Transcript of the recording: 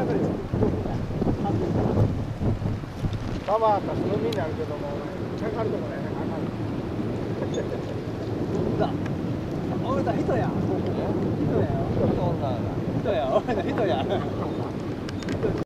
ババアかそのみになるけども、かかるとこないね、かかる。 おいさん人や。人やよ。人や。おいさん人や。